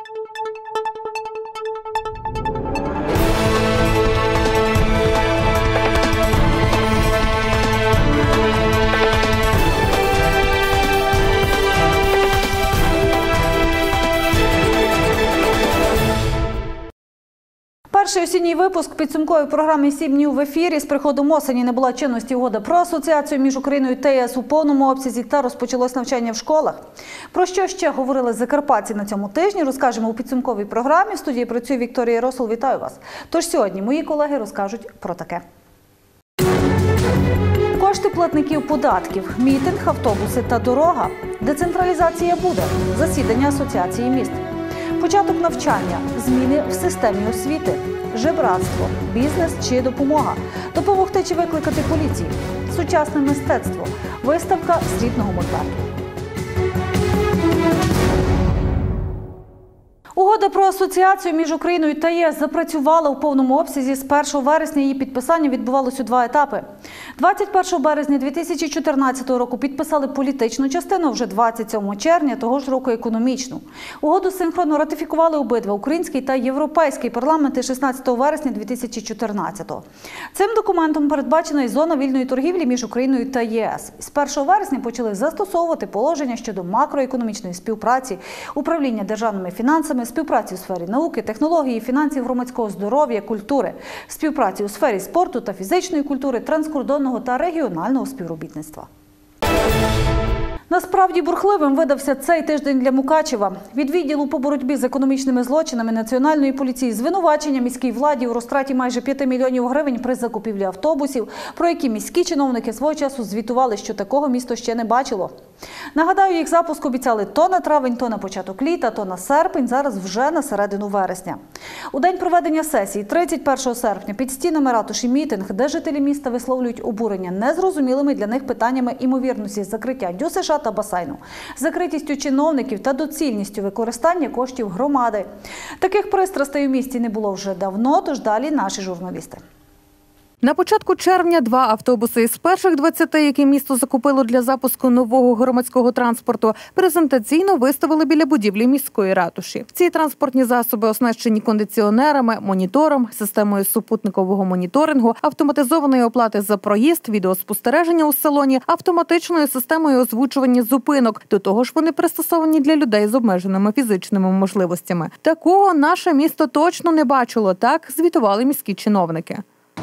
Перший осінній випуск підсумкової програми «7 днів» в ефірі. З приходом осені не була чинності угода про асоціацію між Україною та ЄС у повному обсязі та розпочалось навчання в школах. Про що ще говорили закарпатці на цьому тижні, розкажемо у підсумковій програмі. В студії працює Вікторія Росол. Вітаю вас. Тож сьогодні мої колеги розкажуть про таке. Кошти платників податків, мітинг, автобуси та дорога. Децентралізація буде. Засідання асоціації міст. Початок навчання, зміни в системі освіти, жебратство, бізнес чи допомога, допомогти чи викликати поліцію, сучасне мистецтво, виставка срібного мольберту. Угода про асоціацію між Україною та ЄС запрацювала у повному обсязі. З 1 вересня її підписання відбувалося у два етапи. 21 березня 2014 року підписали політичну частину, вже 27 червня того ж року економічну. Угоду синхронно ратифікували обидва – український та європейський парламенти 16 вересня 2014-го. Цим документом передбачена і зона вільної торгівлі між Україною та ЄС. З 1 вересня почали застосовувати положення щодо макроекономічної співпраці, управління державними фінансами, співпраці у сфері науки, технології, фінансів, громадського здоров'я, культури, співпраці у сфері спорту та фізичної культури, транскордонного та регіонального співробітництва. Насправді бурхливим видався цей тиждень для Мукачева. Від відділу по боротьбі з економічними злочинами Національної поліції звинувачення міській владі у розтраті майже 5 мільйонів гривень при закупівлі автобусів, про які міські чиновники свого часу звітували, що такого місто ще не бачило. Нагадаю, їх запуск обіцяли то на травень, то на початок літа, то на серпень, зараз вже на середину вересня. У день проведення сесії, 31 серпня, під стінами ратуші мітинг, де жителі міста висловлюють обурення незрозумілими для них питаннями імовірності закриття ДЮСШ та басейну, закритістю чиновників та доцільністю використання коштів громади. Таких пристрастей у місті не було вже давно, тож далі наші журналісти. На початку червня 2 автобуси із перших 20, які місто закупило для запуску нового громадського транспорту, презентаційно виставили біля будівлі міської ратуші. Ці транспортні засоби оснащені кондиціонерами, монітором, системою супутникового моніторингу, автоматизованої оплати за проїзд, відеоспостереження у салоні, автоматичною системою озвучування зупинок. До того ж, вони пристосовані для людей з обмеженими фізичними можливостями. Такого наше місто точно не бачило, так звітували міські чиновники.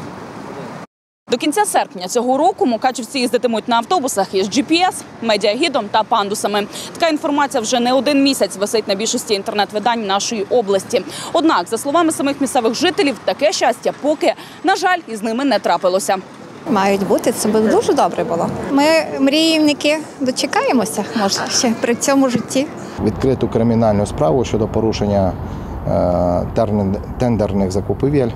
До кінця серпня цього року мукачівці їздитимуть на автобусах із GPS, медіагідом та пандусами. Така інформація вже не один місяць висить на більшості інтернет-видань нашої області. Однак, за словами самих місцевих жителів, таке щастя поки, на жаль, із ними не трапилося. Мають бути, це буде дуже добре було. Ми, мріївники, дочекаємося, може, ще при цьому житті. Відкриту кримінальну справу щодо порушення тендерних закупівель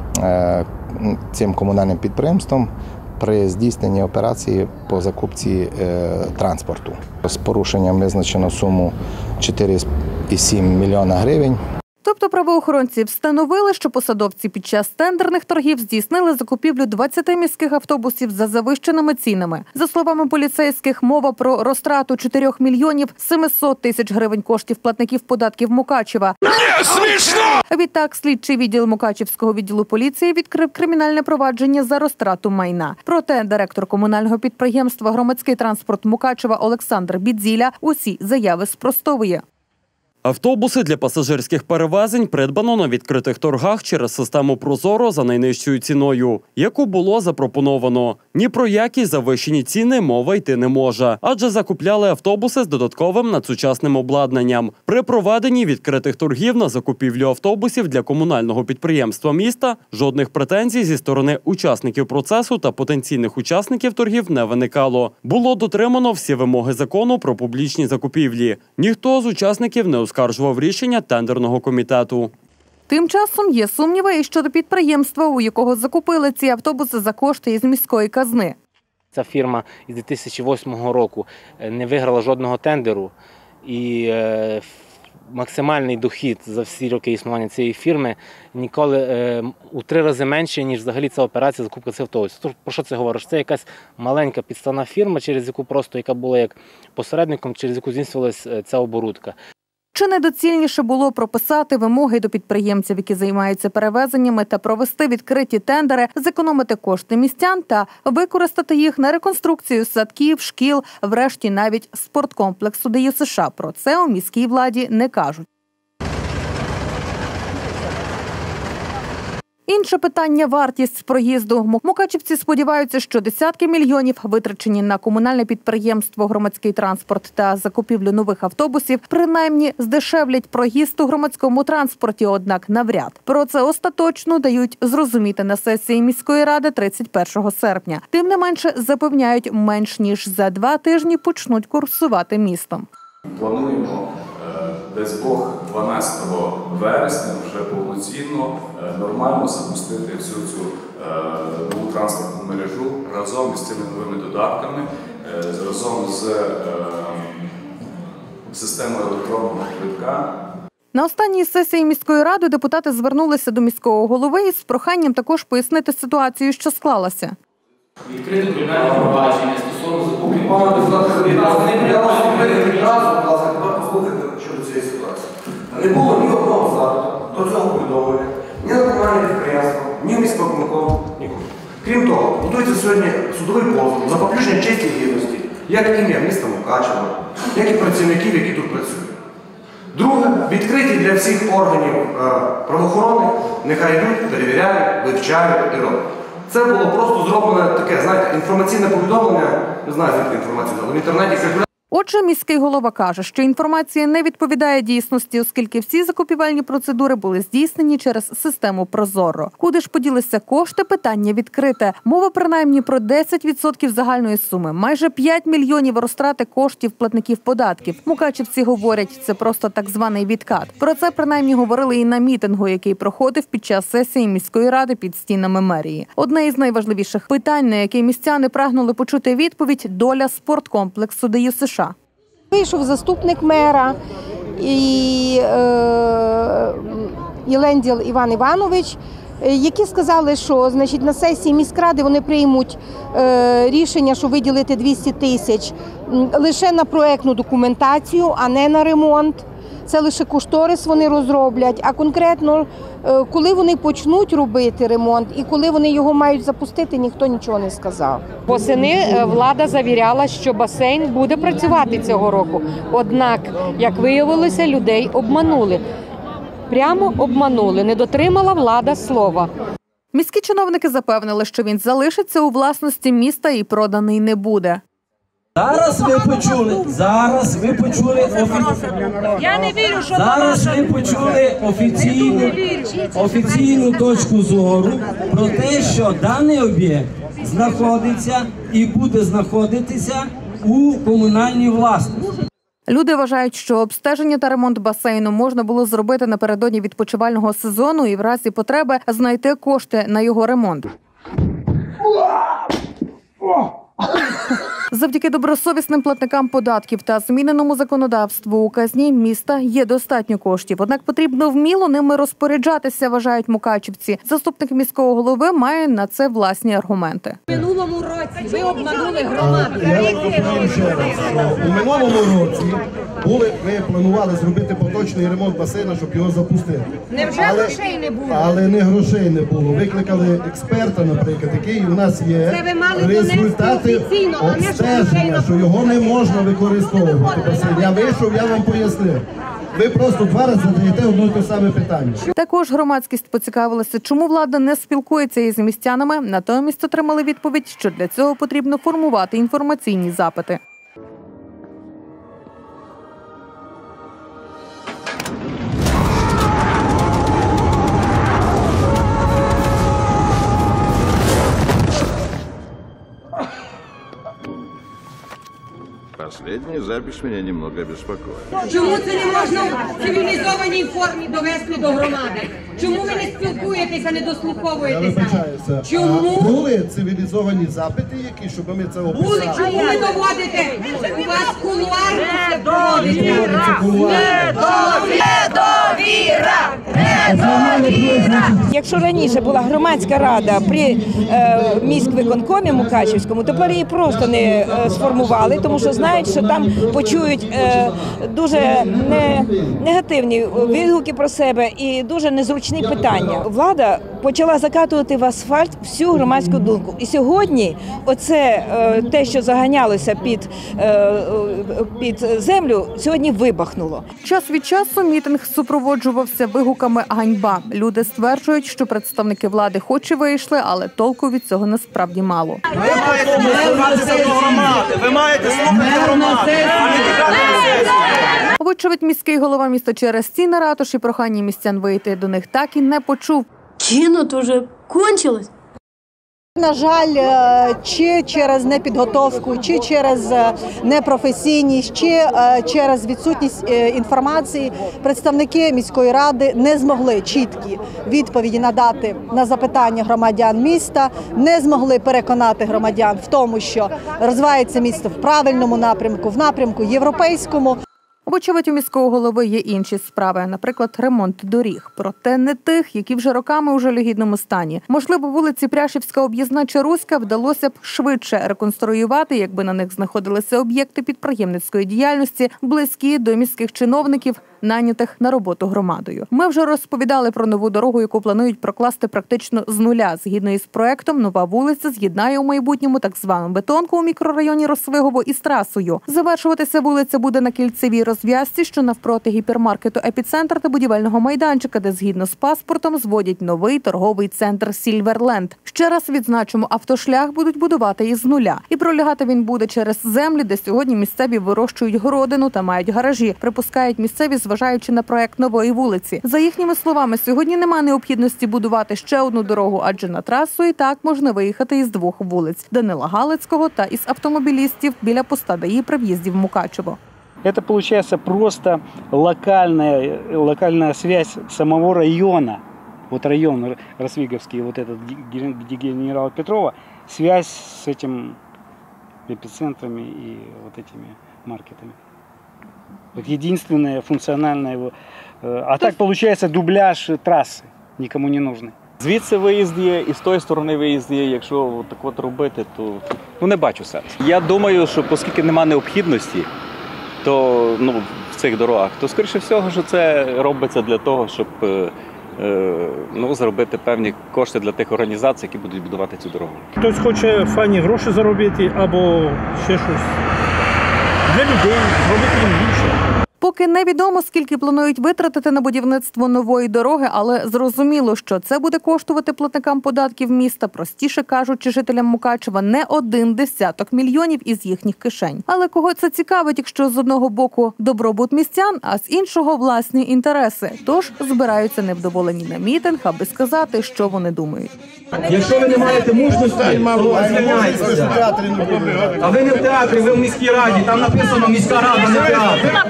цим комунальним підприємством при здійсненні операції по закупці транспорту. З порушенням визначено суму 4,7 мільйона гривень. Тобто правоохоронці встановили, що посадовці під час тендерних торгів здійснили закупівлю 20 міських автобусів за завищеними цінами. За словами поліцейських, мова про розтрату 4 мільйонів 700 тисяч гривень коштів платників податків Мукачева. Не смішно! Відтак, слідчий відділ Мукачівського відділу поліції відкрив кримінальне провадження за розтрату майна. Проте директор комунального підприємства «Громадський транспорт Мукачева» Олександр Бідзіля усі заяви спростовує. Автобуси для пасажирських перевезень придбано на відкритих торгах через систему «Прозоро» за найнижчою ціною, яку було запропоновано. Ні про які завищені ціни мова йти не може, адже закупляли автобуси з додатковим надсучасним обладнанням. При проведенні відкритих торгів на закупівлю автобусів для комунального підприємства міста жодних претензій зі сторони учасників процесу та потенційних учасників торгів не виникало. Було дотримано всі вимоги закону про публічні закупівлі. Ніхто з учасників не оскаржував рішення тендерного комітету. Тим часом є сумніви і щодо підприємства, у якого закупили ці автобуси за кошти із міської казни. Ця фірма із 2008 року не виграла жодного тендеру і максимальний дохід за всі роки існування цієї фірми ніколи у 3 рази менше, ніж взагалі ця операція закупка цих автобусів. Про що це говориш? Це якась маленька підставна фірма, через яку просто, яка була як посередником, через яку здійснювалася ця оборудка. Чи недоцільніше було прописати вимоги до підприємців, які займаються перевезеннями, та провести відкриті тендери, зекономити кошти містян та використати їх на реконструкцію садків, шкіл, врешті навіть спорткомплексу ДЮСШ? Про це у міській владі не кажуть. Інше питання – вартість проїзду. Мукачівці сподіваються, що десятки мільйонів, витрачені на комунальне підприємство «Громадський транспорт» та закупівлю нових автобусів, принаймні здешевлять проїзд у громадському транспорті, однак навряд. Про це остаточно дають зрозуміти на сесії міської ради 31 серпня. Тим не менше, запевняють, менш ніж за 2 тижні почнуть курсувати містом. Плануємо десь 12 вересня вже повноцінно, нормально запустити всю цю нову транспортну мережу разом із цими новими додатками, разом з системою електронного квитка. На останній сесії міської ради депутати звернулися до міського голови із проханням також пояснити ситуацію, що склалася. Відкрити кримінальне провадження стосовно закупівлі. Щодо цієї ситуації. Не було ні одного запиту до цього повідомлення, ні на комунальне підприємство, ні в міськвиконком, нікого. Крім того, готується сьогодні судовий позов за поплюження честі і гідності, як ім'я міста Мукачева, як і працівників, які тут працюють. Друге, відкриті для всіх органів правоохоронних, нехай йдуть, перевіряють, вивчають і роблять. Це було просто зроблено таке, знаєте, інформаційне повідомлення, не знаю, звідки інформацію дали, в інтернеті. Отже, міський голова каже, що інформація не відповідає дійсності, оскільки всі закупівельні процедури були здійснені через систему ProZorro. Куди ж поділися кошти – питання відкрите. Мова принаймні про 10% загальної суми. Майже 5 мільйонів розтрати коштів платників податків. Мукачівці говорять, це просто так званий відкат. Про це принаймні говорили і на мітингу, який проходив під час сесії міської ради під стінами мерії. Одне із найважливіших питань, на яке містяни прагнули почути відповідь – доля спорткомплексу ДЮСШ. Вийшов заступник мера Єленділ Іван Іванович, які сказали, що на сесії міськради вони приймуть рішення, що виділити 200 тисяч лише на проектну документацію, а не на ремонт. Це лише кошторис вони розроблять, а конкретно, коли вони почнуть робити ремонт і коли вони його мають запустити, ніхто нічого не сказав. Восени влада завіряла, що басейн буде працювати цього року. Однак, як виявилося, людей обманули. Прямо обманули, не дотримала влада слова. Міські чиновники запевнили, що він залишиться у власності міста і проданий не буде. Зараз ви почули офіційну точку зору про те, що даний об'єкт знаходиться і буде знаходитися у комунальній власності. Люди вважають, що обстеження та ремонт басейну можна було зробити напередодні відпочивального сезону і в разі потреби знайти кошти на його ремонт. Завдяки добросовісним платникам податків та зміненому законодавству у казні міста є достатньо коштів. Однак потрібно вміло ними розпоряджатися, вважають мукачівці. Заступник міського голови має на це власні аргументи. У минулому році ви обманули громаду. У минулому році ми планували зробити поточний ремонт басейну, щоб його запустити. Невже грошей не було? Але не грошей не було. Викликали експерта, наприклад, який у нас є результати обстеження, що його не можна використовувати. Я вийшов, я вам пояснив. Ви просто 2 рази задаєте одне й те саме питання. Також громадськість поцікавилася, чому влада не спілкується із містянами. Натомість отримали відповідь, що для цього потрібно формувати інформаційні запити. Последняя запись меня немного беспокоит. Чому це не можна в цивілізованій формі довести до громади? Чому ви не спілкуєтеся, не дослуховуєтеся? Я вибачаюся. Чому? Були цивілізовані запити які, щоб ми це описали? Були, чому ви доводите? У вас кулуарно все проводиться. Недовіра! Якщо раніше була громадська рада при міськвиконкомі Мукачівському, тепер її просто не сформували, тому що знають, що там почують дуже негативні відгуки про себе і дуже незручні питання. Влада почала закатувати в асфальт всю громадську думку. І сьогодні оце те, що заганялося під землю, сьогодні вибахнуло. Час від часу мітинг супроводжувався вигуками «ганьба». Люди стверджують, що представники влади хоч і вийшли, але толку від цього насправді мало. Ви маєте слухати громади, ви маєте слухати громади, а не тікати на сесію. Вочевидь, міський голова міста через стіни ратуші прохання містян вийти до них так і не почув. Кіно то вже кончилось. На жаль, чи через непідготовку, чи через непрофесійність, чи через відсутність інформації представники міської ради не змогли чіткі відповіді надати на запитання громадян міста, не змогли переконати громадян в тому, що розвивається місто в правильному напрямку, в напрямку європейському. Вочевидь, у міського голови є інші справи, наприклад, ремонт доріг. Проте не тих, які вже роками у жалюгідному стані. Можливо, вулиці Пряшівська, Об'їзна чи Руська вдалося б швидше реконструювати, якби на них знаходилися об'єкти підприємницької діяльності, близькі до міських чиновників, найнятих на роботу громадою. Ми вже розповідали про нову дорогу, яку планують прокласти практично з нуля. Згідно із проектом, нова вулиця з'єднає у майбутньому так звану бетонку у мікрорайоні Росвигово із трасою. Завершуватися вулиця буде на кільцевій розв'язці, що навпроти гіпермаркету «Епіцентр» та будівельного майданчика, де згідно з паспортом зводять новий торговий центр «Сільверленд». Ще раз відзначимо, автошлях будуть будувати із нуля. І пролягати він буде через землі, де сьогодні місцеві вирощують городину та мають гаражі, припускають місцеві, зважаючи на проект нової вулиці. За їхніми словами, сьогодні немає необхідності будувати ще одну дорогу, адже на трасу і так можна виїхати із двох вулиць – Данила Галицького та із автомобілістів біля поста ДАІ при в'їзді в Мукачево. Это получается просто локальная связь самого района. Вот район Росвиговский, вот этот, где генерала Петрова, связь с этим эпицентрами и вот этими маркетами. Вот единственное функциональное его. А так получается дубляж трассы, никому не нужный. Звідси виїзд є, і з тої сторони виїзд є. Якщо так от робити, то не бачу сенсу. Я думаю, що оскільки немає необхідності, то в цих дорогах, то скоріше всього, що це робиться для того, щоб заробити певні кошти для тих організацій, які будуть будувати цю дорогу. Хтось хоче файні гроші заробити або ще щось для людей, зробити їм більше. Поки невідомо, скільки планують витратити на будівництво нової дороги, але зрозуміло, що це буде коштувати платникам податків міста, простіше кажучи, жителям Мукачева, не 1 десяток мільйонів із їхніх кишень. Але кого це цікавить, якщо з одного боку добробут містян, а з іншого власні інтереси? Тож збираються невдоволені на мітинг, аби сказати, що вони думають. Якщо ви не маєте мужності, то звільняйтеся. А ви не в театрі, ви в міській раді. Там написано «Міська рада», не театр.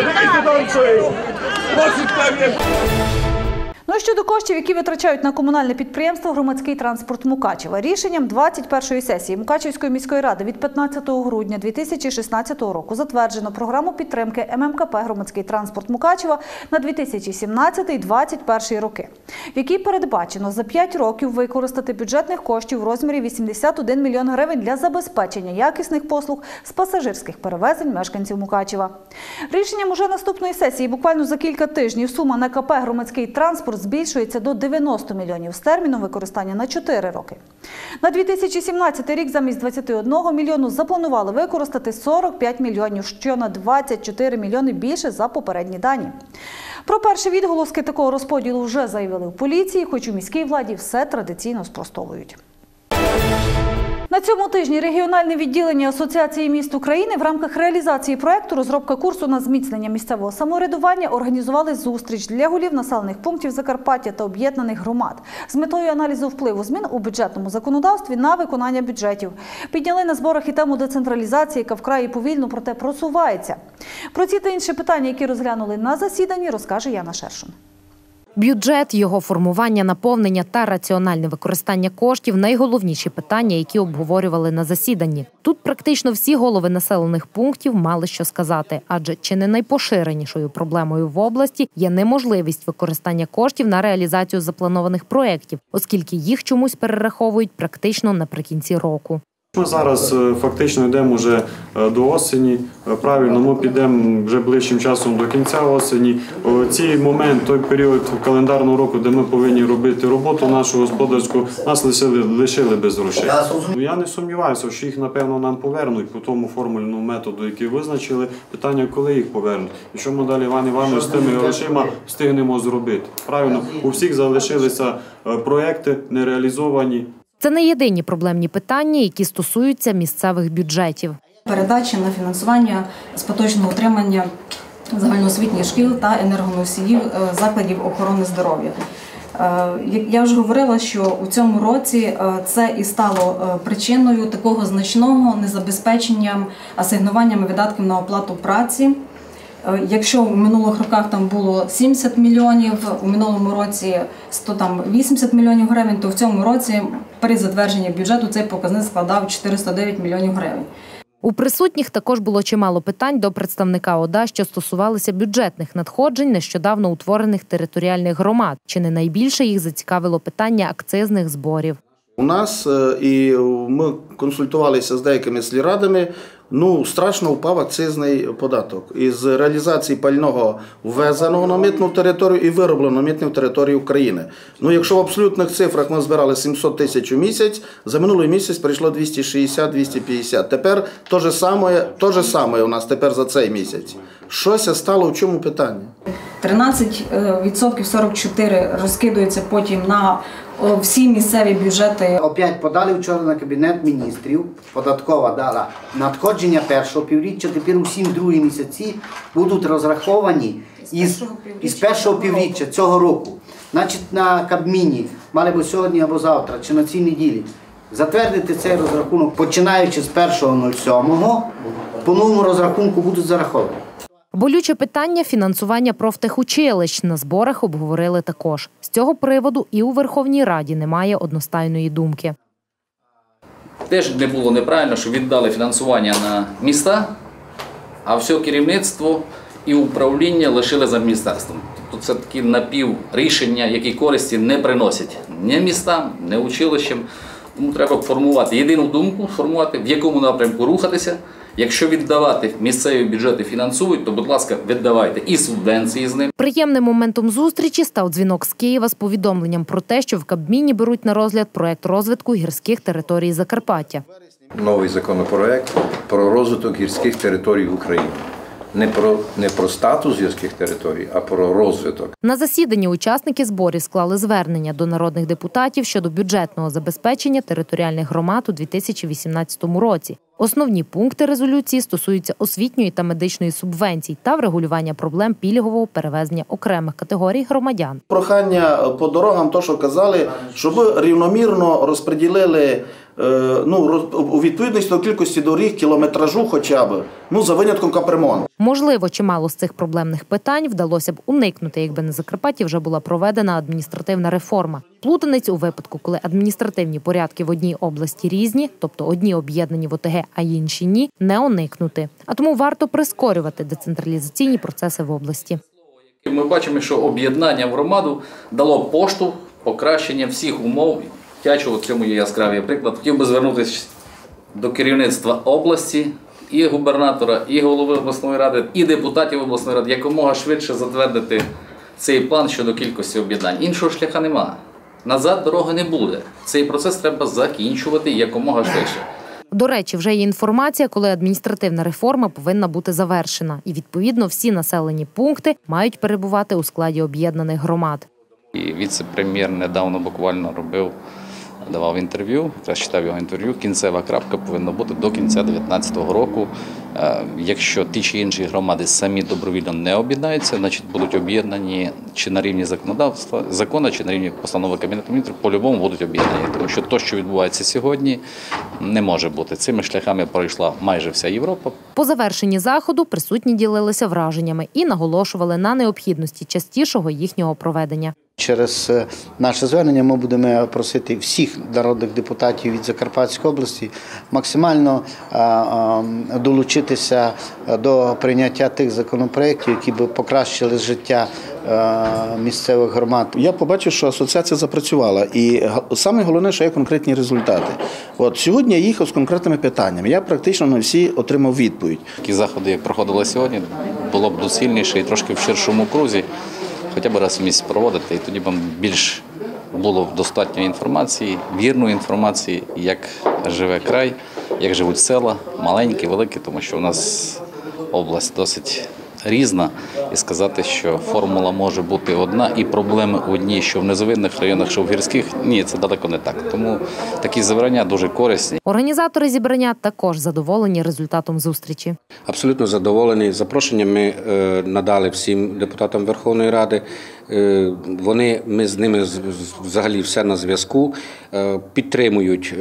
Ну, щодо коштів, які витрачають на комунальне підприємство «Громадський транспорт Мукачева». Рішенням 21-ї сесії Мукачівської міської ради від 15 грудня 2016 року затверджено програму підтримки ММКП «Громадський транспорт Мукачева» на 2017-2021 роки, в якій передбачено за 5 років використати бюджетних коштів у розмірі 81 мільйон гривень для забезпечення якісних послуг з пасажирських перевезень мешканців Мукачева. Рішенням уже наступної сесії, буквально за кілька тижнів, сума на КП «Громадський транспорт» збільшується до 90 мільйонів з терміном використання на 4 роки. На 2017 рік замість 21 мільйону запланували використати 45 мільйонів, що на 24 мільйони більше за попередні дані. Про перші відголоски такого розподілу вже заявили у поліції, хоч у міській владі все традиційно спростовують. На цьому тижні регіональне відділення Асоціації міст України в рамках реалізації проєкту «Розробка курсу на зміцнення місцевого самоврядування» організували зустріч для голів населених пунктів Закарпаття та об'єднаних громад з метою аналізу впливу змін у бюджетному законодавстві на виконання бюджетів. Підняли на зборах і тему децентралізації, яка вкрай повільно, проте просувається. Про ці та інші питання, які розглянули на засіданні, розкаже Яна Шершун. Бюджет, його формування, наповнення та раціональне використання коштів – найголовніші питання, які обговорювали на засіданні. Тут практично всі голови населених пунктів мали що сказати, адже чи не найпоширенішою проблемою в області є неможливість використання коштів на реалізацію запланованих проєктів, оскільки їх чомусь перераховують практично наприкінці року. Ми зараз фактично йдемо вже до осені, правильно, ми підемо вже ближчим часом до кінця осені. Цей момент, той період календарного року, де ми повинні робити роботу нашу господарську, нас лишили без грошей. Я не сумніваюся, що їх, напевно, нам повернуть по тому формульному методу, який визначили. Питання, коли їх повернуть. І що ми далі, Іван Іванович, з тими грошима встигнемо зробити. Правильно, у всіх залишилися проекти нереалізовані. Це не єдині проблемні питання, які стосуються місцевих бюджетів. Передачі на фінансування з поточного утримання загальноосвітніх шкіл та енергоносіїв закладів охорони здоров'я. Я вже говорила, що у цьому році це і стало причиною такого значного незабезпечення асигнуваннями видатків на оплату праці. Якщо у минулих роках там було 70 мільйонів, у минулому році 180 мільйонів гривень, то в цьому році при затвердженні бюджету цей показник складав 409 мільйонів гривень. У присутніх також було чимало питань до представника ОДА, що стосувалися бюджетних надходжень нещодавно утворених територіальних громад. Чи не найбільше їх зацікавило питання акцизних зборів? У нас, і ми консультувалися з деякими сільрадами, страшно впав акцизний податок. Із реалізації пального ввезеного на митну територію і виробленого на митну територію України. Якщо в абсолютних цифрах ми збирали 700 тисяч у місяць, за минулий місяць прийшло 260-250. Тепер те ж саме у нас тепер за цей місяць. Щось стало, в чому питання? 13% 44 розкидується потім на всі місцеві бюджети. Опять подали вчора на Кабінет міністрів, податкова дала надходження першого півріччя, тепер усі другі місяці будуть розраховані із першого півріччя цього року. Значить, на Кабміні, мали б сьогодні або завтра, чи на цій неділі, затвердити цей розрахунок, починаючи з 1.07, по новому розрахунку будуть зараховані. Болюче питання фінансування профтехучилищ на зборах обговорили також. З цього приводу і у Верховній Раді немає одностайної думки. Теж не було неправильно, що віддали фінансування на міста, а все керівництво і управління лишили за міністерством. Тобто це такі напіврішення, які користі не приносять ні містам, ні училищам. Тому треба формувати єдину думку, в якому напрямку рухатися. Якщо віддавати місцеві бюджети фінансують, то, будь ласка, віддавайте і субвенції з ним. Приємним моментом зустрічі став дзвінок з Києва з повідомленням про те, що в Кабміні беруть на розгляд проект розвитку гірських територій Закарпаття. Новий законопроект про розвиток гірських територій України. Не про статус гірських територій, а про розвиток. На засіданні учасники зборів склали звернення до народних депутатів щодо бюджетного забезпечення територіальних громад у 2018 році. Основні пункти резолюції стосуються освітньої та медичної субвенцій та врегулювання проблем пільгового перевезення окремих категорій громадян. Прохання по дорогам, то, що казали, щоб рівномірно розподілили у відповідності до кількості доріг, кілометражу хоча б, за винятком капремонту. Можливо, чимало з цих проблемних питань вдалося б уникнути, якби на Закарпатті вже була проведена адміністративна реформа. Плутаниць у випадку, коли адміністративні порядки в одній області різні, тобто одні об'єднані в ОТГ, а інші ні, не уникнути. А тому варто прискорювати децентралізаційні процеси в області. Ми бачимо, що об'єднання в громаду дало поштовх, покращення всіх умов. В цьому є яскравий приклад. Хотів би звернутися до керівництва області, і губернатора, і голови обласної ради, і депутатів обласної ради, якомога швидше затвердити цей план щодо кількості об'єднань. Іншого шляха нема. Назад дороги не буде. Цей процес треба закінчувати якомога швидше. До речі, вже є інформація, коли адміністративна реформа повинна бути завершена. І, відповідно, всі населені пункти мають перебувати у складі об'єднаних громад. І віце-прем'єр недавно буквально робив давав інтерв'ю, якраз читав його інтерв'ю, кінцева крапка повинна бути до кінця 2019 року. Якщо ті чи інші громади самі добровільно не об'єднаються, значить будуть об'єднані чи на рівні законодавства, закону, чи на рівні постанови Кабінету Міністрів, по-любому будуть об'єднані. Тому що те, що відбувається сьогодні, не може бути. Цими шляхами пройшла майже вся Європа. По завершенні заходу присутні ділилися враженнями і наголошували на необхідності частішого їхнього проведення. Через наше звернення ми будемо просити всіх народних депутатів від Закарпатської області максимально долучитися до прийняття тих законопроєктів, які б покращили життя місцевих громад. Я побачив, що асоціація запрацювала, і саме головне, що є конкретні результати. Сьогодні я їхав з конкретними питаннями, я практично на всі отримав відповідь. Такі заходи, як проходили сьогодні, було б доцільніше і трошки в ширшому крузі, хоча б раз в місяць проводити, і тоді б більш було достатньо інформації, вірної інформації, як живе край, як живуть села, маленькі, великі, тому що у нас область досить різна, і сказати, що формула може бути одна, і проблеми одні, що в низовинних районах, що в гірських, ні, це далеко не так. Тому такі зібрання дуже корисні. Організатори зібрання також задоволені результатом зустрічі. Абсолютно задоволені. Запрошення ми надали всім депутатам Верховної Ради. Ми з ними взагалі все на зв'язку, підтримують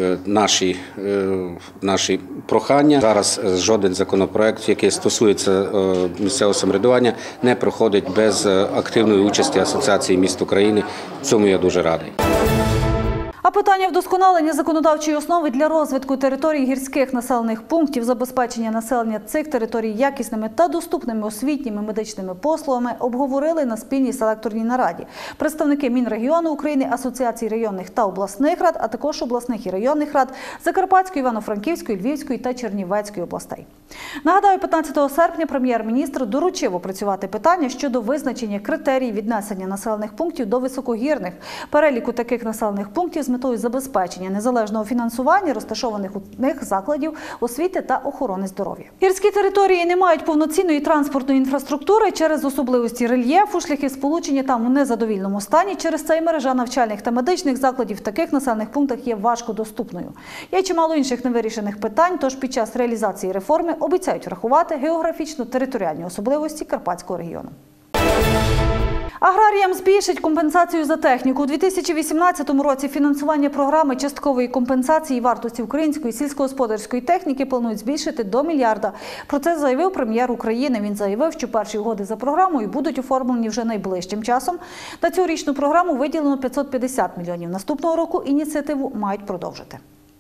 наші прохання. Зараз жоден законопроект, який стосується місцевого самоврядування, не проходить без активної участі Асоціації міст України. Цьому я дуже радий. А питання вдосконалення законодавчої основи для розвитку територій гірських населених пунктів, забезпечення населення цих територій якісними та доступними освітніми медичними послугами обговорили на спільній селекторній нараді представники Мінрегіону України, Асоціації районних та обласних рад, а також обласних і районних рад Закарпатської, Івано-Франківської, Львівської та Чернівецької областей. Нагадаю, 15 серпня прем'єр-міністр доручив опрацювати питання щодо визначення критерій віднесення населених пунктів до високогірних, переліку таких населених пунктів з метою забезпечення незалежного фінансування розташованих у них закладів освіти та охорони здоров'я. Гірські території не мають повноцінної транспортної інфраструктури через особливості рельєфу, шляхи сполучення там у незадовільному стані. Через це й мережа навчальних та медичних закладів в таких населених пунктах є важкодоступною. Є чимало інших невирішених питань, тож під час реалізації реформи обіцяють врахувати географічно-територіальні особливості Карпатського регіону. Аграріям збільшить компенсацію за техніку. У 2018 році фінансування програми часткової компенсації вартості української сільськогосподарської техніки планують збільшити до мільярда. Про це заявив прем'єр України. Він заявив, що перші угоди за програмою будуть оформлені вже найближчим часом. На цьогорічну програму виділено 550 мільйонів. Наступного року ініціативу мають продовжити.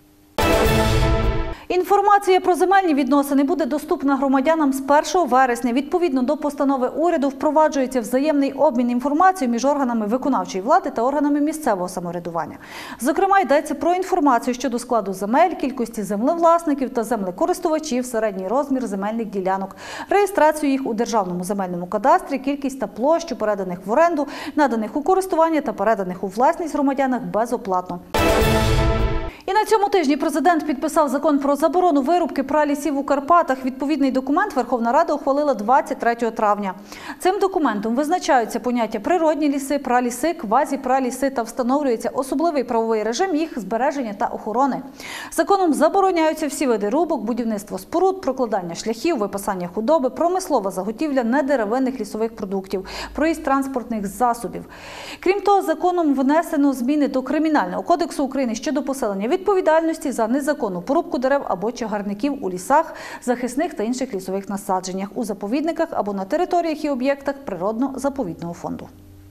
Інформація про земельні відносини буде доступна громадянам з 1 вересня. Відповідно до постанови уряду впроваджується взаємний обмін інформацією між органами виконавчої влади та органами місцевого самоврядування. Зокрема, йдеться про інформацію щодо складу земель, кількості землевласників та землекористувачів, середній розмір земельних ділянок, реєстрацію їх у Державному земельному кадастрі, кількість та площу переданих в оренду, наданих у користування та переданих у власність громадянах безоплатно. І на цьому тижні президент підписав закон про заборону вирубки пралісів у Карпатах. Відповідний документ Верховна Рада ухвалила 23 травня. Цим документом визначаються поняття природні ліси, праліси, квазіпраліси та встановлюється особливий правовий режим їх збереження та охорони. Законом забороняються всі види рубок, будівництво споруд, прокладання шляхів, випасання худоби, промислова заготівля недеревинних лісових продуктів, проїзд транспортних засобів. Крім того, законом внесено зміни до Кримінального кодексу України щодо посилення відповідальності за незаконну порубку дерев або чагарників у лісах, захисних та інших лісових насадженнях, у заповідниках або на територіях і об'єктах природно-заповідного фонду.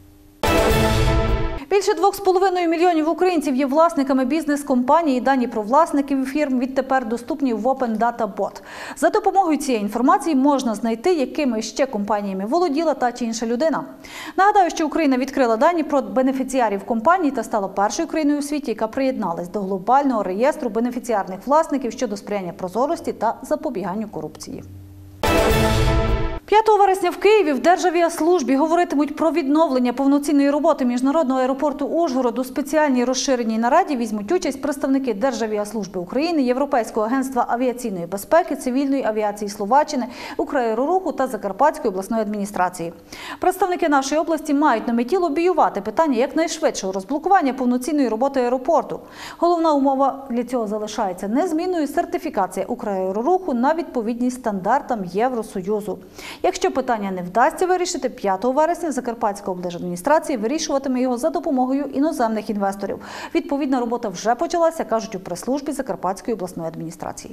Більше 2,5 мільйонів українців є власниками бізнес-компаній, і дані про власників фірм відтепер доступні в Open Data Bot. За допомогою цієї інформації можна знайти, якими ще компаніями володіла та чи інша людина. Нагадаю, що Україна відкрила дані про бенефіціарів компаній та стала першою країною у світі, яка приєдналась до глобального реєстру бенефіціарних власників щодо сприяння прозорості та запобіганню корупції. 5 вересня в Києві в Державіаслужбі говоритимуть про відновлення повноцінної роботи міжнародного аеропорту Ужгород. У спеціальній розширеній нараді візьмуть участь представники Державіаслужби України, Європейського агентства авіаційної безпеки, цивільної авіації Словаччини, Украероруху та Закарпатської обласної адміністрації. Представники нашої області мають на меті лобіювати питання якнайшвидшого розблокування повноцінної роботи аеропорту. Головна умова для цього залишається незмінною – сертифікація Украероруху на відповідність стандартам Євросоюзу. Якщо питання не вдасться вирішити, 5 вересня Закарпатська облдержадміністрація вирішуватиме його за допомогою іноземних інвесторів. Відповідна робота вже почалася, кажуть у прес-службі Закарпатської обласної адміністрації.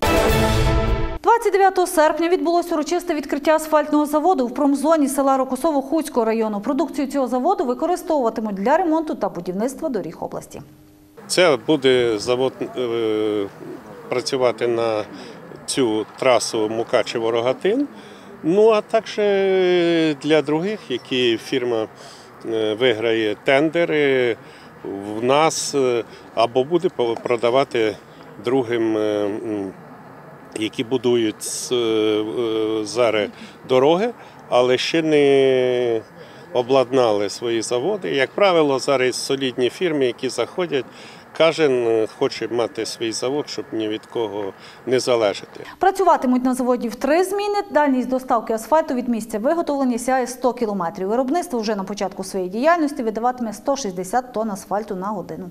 29 серпня відбулося урочисте відкриття асфальтного заводу в промзоні села Рокосово Хуцького району. Продукцію цього заводу використовуватимуть для ремонту та будівництва доріг області. Це буде завод працювати на цю трасу Мукачево-Рогатин. Ну, а також для других, які фірма виграє тендери, в нас або буде продавати другим, які будують зараз дороги, але ще не обладнали свої заводи. Як правило, зараз солідні фірми, які заходять, кожен хоче мати свій завод, щоб ні від кого не залежати. Працюватимуть на заводі в 3 зміни. Дальність доставки асфальту від місця виготовлення сягає 100 кілометрів. Виробництво вже на початку своєї діяльності видаватиме 160 тонн асфальту на годину.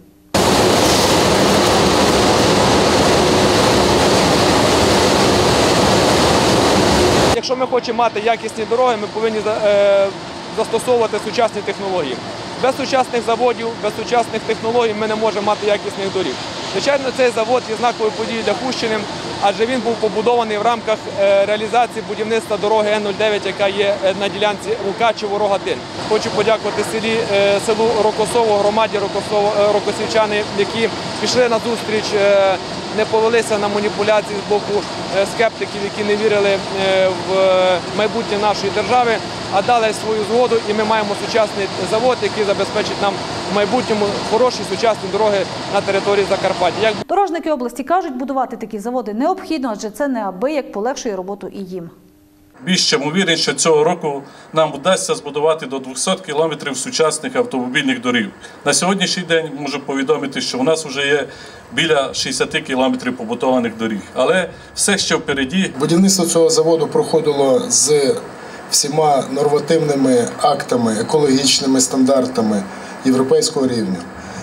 Якщо ми хочемо мати якісні дороги, ми повинні застосовувати сучасні технології. Без сучасних заводів, без сучасних технологій ми не можемо мати якісних доріг. Звичайно, цей завод є знаковою подією для Хустщини, адже він був побудований в рамках реалізації будівництва дороги Н-09, яка є на ділянці Мукачево-Рогатин. Хочу подякувати селу Рокосово, громаді рокосівчани, які пішли на зустріч, не повелися на маніпуляції з боку скептиків, які не вірили в майбутнє нашої держави, а дали свою згоду, і ми маємо сучасний завод, який забезпечить нам в майбутньому хороші сучасні дороги на території Закарпаття. Дорожники області кажуть, будувати такі заводи необхідно, адже це неабияк полегшує роботу і їм. Більш чим уверен, що цього року нам вдасться збудувати до 200 кілометрів сучасних автомобільних доріг. На сьогоднішній день можу повідомити, що у нас вже є біля 60 кілометрів побудованих доріг. Але все ще впереді. Будівництво цього заводу проходило з всіма нормативними актами, екологічними стандартами європейського рівня.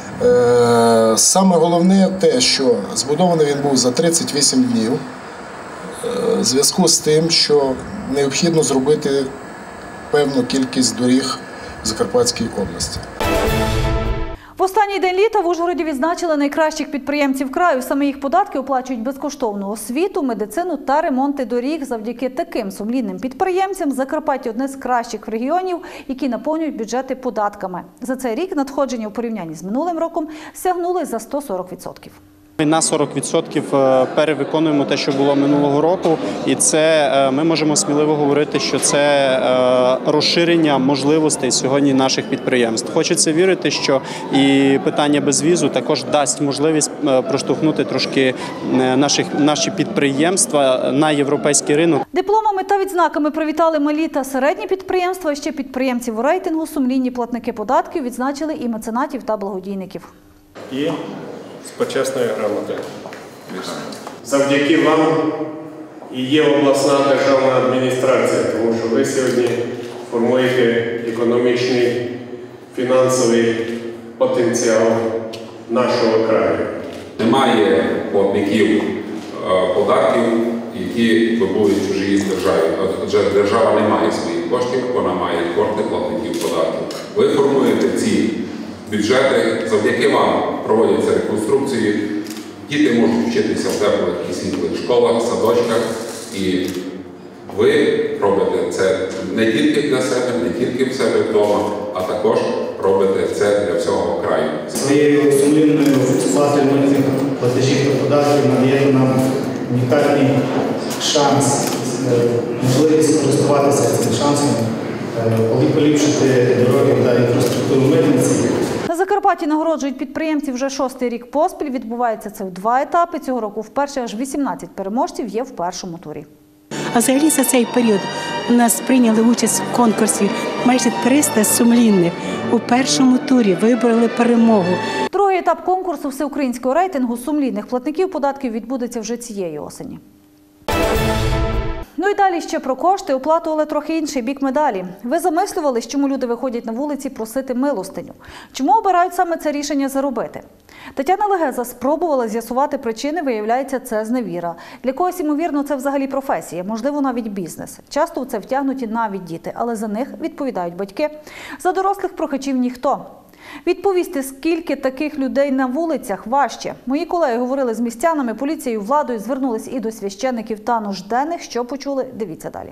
Саме головне те, що збудований він був за 38 днів, в зв'язку з тим, що необхідно зробити певну кількість доріг в Закарпатській області. В останній день літа в Ужгороді відзначили найкращих підприємців краю. Саме їх податки оплачують безкоштовну освіту, медицину та ремонти доріг. Завдяки таким сумлінним підприємцям Закарпаття – одне з кращих регіонів, які наповнюють бюджети податками. За цей рік надходження у порівнянні з минулим роком сягнули за 140%. Ми на 40% перевиконуємо те, що було минулого року, і це ми можемо сміливо говорити, що це розширення можливостей сьогодні наших підприємств. Хочеться вірити, що і питання безвізу також дасть можливість проштовхнути трошки наші підприємства на європейський ринок. Дипломами та відзнаками привітали малі та середні підприємства, ще підприємців у рейтингу сумлінні платники податків відзначили і меценатів та благодійників. З почесною грамотою. Завдяки вам і є обласна державна адміністрація, тому що ви сьогодні формуєте економічний, фінансовий потенціал нашого краю. Немає платників податків, які вибувають в чужій державі. Адже держава не має своїх коштів, вона має кошти платників податків. Ви формуєте ці бюджети, завдяки вам проводяться реконструкції, діти можуть вчитися в теплих і світлих школах, садочках, і ви робите це не тільки для себе, не тільки в себе вдома, а також робите це для всього краю. Своєю сумлінною сплатою митних платежів та податків надає нам унікальний шанс, можливість користуватися цим шансом, поліпшити дороги та інфраструктуру митниці. На Закарпатті нагороджують підприємців вже 6-й рік поспіль. Відбувається це в 2 етапи. Цього року вперше аж 18 переможців є в першому турі. А взагалі за цей період У нас прийняли участь в конкурсі майже 300 сумлінних. У першому турі вибрали перемогу. Другий етап конкурсу всеукраїнського рейтингу сумлінних платників податків відбудеться вже цієї осені. Ну і далі ще про кошти, оплату, але трохи інший бік медалі. Ви замислювались, чому люди виходять на вулиці просити милостиню? Чому обирають саме це рішення заробити? Тетяна Легеза спробувала з'ясувати причини, виявляється, це зневіра. Для когось, ймовірно, це взагалі професія, можливо, навіть бізнес. Часто в це втягнуті навіть діти, але за них відповідають батьки. За дорослих прохачів ніхто. Відповісти, скільки таких людей на вулицях, важче. Мої колеги говорили з містянами, поліцією, владою, звернулись і до священиків та нужденних. Що почули? Дивіться далі.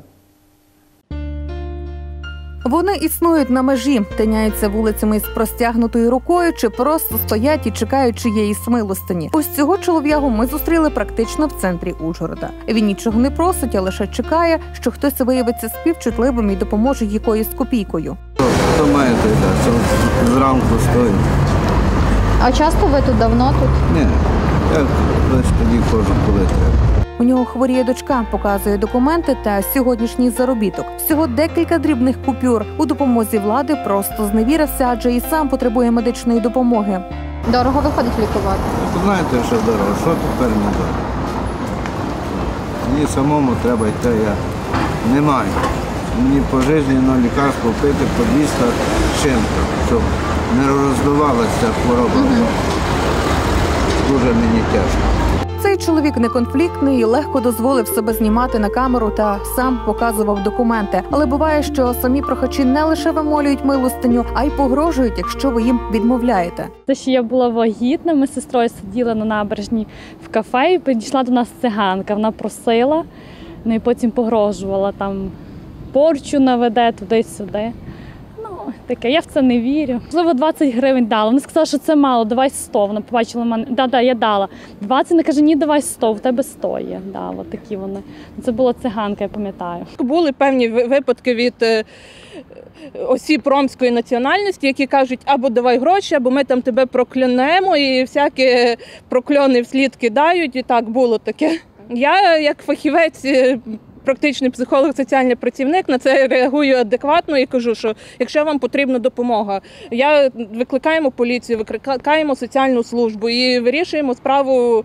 Вони існують на межі, тиняються вулицями із простягнутою рукою чи просто стоять і чекають чиєїсь милостині. Ось цього чолов'ягу ми зустріли практично в центрі Ужгорода. Він нічого не просить, а лише чекає, що хтось виявиться співчутливим і допоможе якоюсь копійкою. Хто має той, що зранку стоїть. А часто ви тут, давно тут? Ні, я десь тоді ходжу, коли треба. У нього хворіє дочка, показує документи та сьогоднішній заробіток. Всього декілька дрібних купюр. У допомозі влади просто зневірився, адже і сам потребує медичної допомоги. Дорого виходить лікувати? Ви знаєте, що дорого, що тепер не дорого? Мені самому треба йти, я не маю. Мені пожизненно лікарство пити по 200 чим-то, щоб не роздувалася хвороба. Дуже мені тяжко. Цей чоловік не конфліктний і легко дозволив себе знімати на камеру та сам показував документи. Але буває, що самі прохачі не лише вимолюють милостиню, а й погрожують, якщо ви їм відмовляєте. Те, що я була вагітна, ми з сестрою сиділи на набережні в кафе і підійшла до нас циганка. Вона просила, ну і потім погрожувала, там порчу наведе туди-сюди. Ну, таке, я в це не вірю. Можливо, 20 гривень дала. Вона сказала, що це мало, давай 100. Вона побачила мене. Да, я дала. 20, вона каже, ні, давай 100, в тебе 100 є. Да, от такі вони. Це була циганка, я пам'ятаю. Були певні випадки від осіб ромської національності, які кажуть, або давай гроші, або ми там тебе проклянемо, і всякі прокльони вслід кидають, і так було таке. Я, як фахівець, практичний психолог, соціальний працівник, на це реагую адекватно і кажу, що якщо вам потрібна допомога, викликаємо поліцію, викликаємо соціальну службу і вирішуємо справу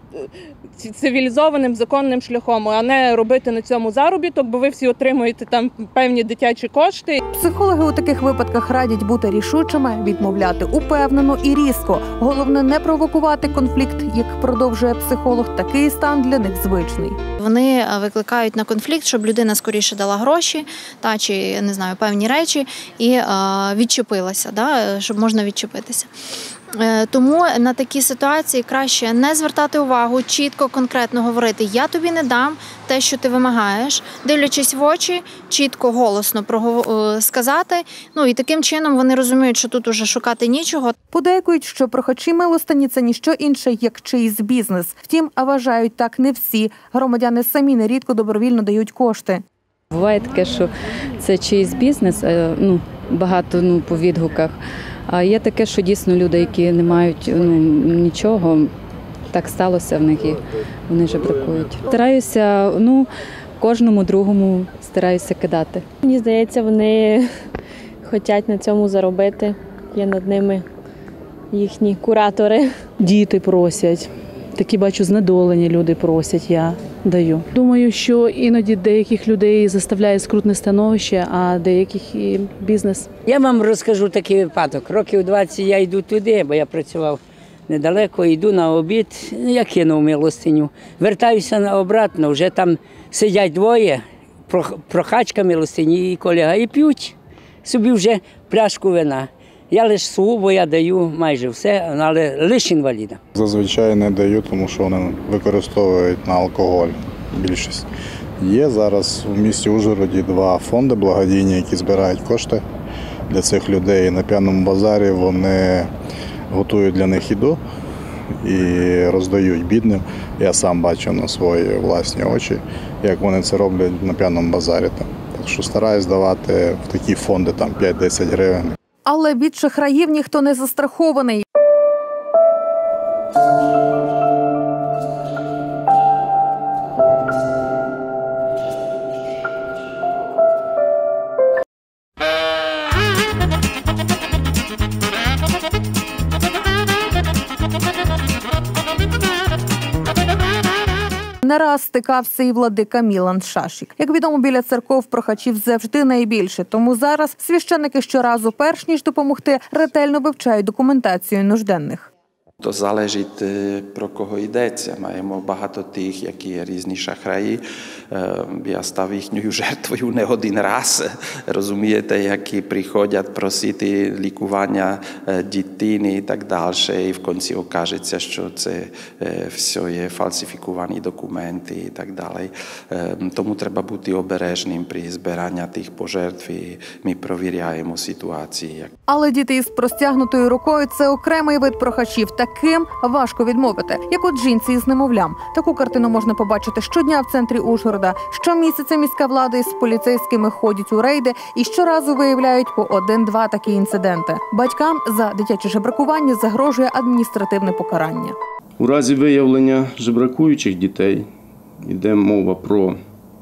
цивілізованим, законним шляхом, а не робити на цьому заробіток, бо ви всі отримуєте там певні дитячі кошти. Психологи у таких випадках радять бути рішучими, відмовляти упевнено і різко. Головне не провокувати конфлікт, як продовжує психолог. Такий стан для них звичний. Вони викликають на конфлікт, щоб людина скоріше дала гроші, та чи не знаю, певні речі і відчепилася, да, щоб можна відчепитися. Тому на такі ситуації краще не звертати увагу, чітко, конкретно говорити «я тобі не дам те, що ти вимагаєш», дивлячись в очі, чітко, голосно сказати. Ну і таким чином вони розуміють, що тут уже шукати нічого. Подейкують, що прохачі милостині – це ніщо інше, як чийсь бізнес. Втім, а вважають так не всі. Громадяни самі нерідко добровільно дають кошти. Буває таке, що це чийсь бізнес, багато по відгуках. А є таке, що дійсно люди, які не мають нічого, так сталося в них і вони жебракують. Стараюся, кожному другому стараюся кидати. Мені здається, вони хочуть на цьому заробити. Є над ними їхні куратори. Діти просять. Такі, бачу, знедолені люди просять, я даю. Думаю, що іноді деяких людей заставляє скрутне становище, а деяких і бізнес. Я вам розкажу такий випадок. Років 20 я йду туди, бо я працював недалеко, йду на обід, я кинув милостиню. Вертаюся обратно, вже там сидять двоє, прохачка милостині і колега, і п'ють собі вже пляшку вина. Я лише сугубо я даю майже все, але лише інвалідам. Зазвичай не даю, тому що вони використовують на алкоголь більшість. Є зараз в місті Ужгороді 2 фонди благодійні, які збирають кошти для цих людей. На п'яному базарі вони готують для них їду і роздають бідним. Я сам бачу на свої власні очі, як вони це роблять на п'яному базарі. Так що стараюсь давати в такі фонди 5-10 гривень. Але від шахраїв ніхто не застрахований. Не раз стикався і владика Мілан Шашік. Як відомо, біля церков прохачів завжди найбільше, тому зараз священники щоразу, перш ніж допомогти, ретельно вивчають документацію нужденних. То залежить, про кого йдеться. Маємо багато тих, які різні шахраї. Я став їхньою жертвою не один раз. Розумієте, які приходять просити лікування дитини і так далі. І в кінці окажеться, що це все є фальсифіковані документи і так далі. Тому треба бути обережним при збиранні тих пожертв. І ми провіряємо ситуації. Але діти із простягнутою рукою – це окремий вид прохачів. Таким важко відмовити, як от жінці із немовлям. Таку картину можна побачити щодня в центрі Ужгорода. Щомісяця міська влада із поліцейськими ходять у рейди і щоразу виявляють по 1-2 такі інциденти. Батькам за дитяче жебракування загрожує адміністративне покарання. У разі виявлення жебракуючих дітей йде мова про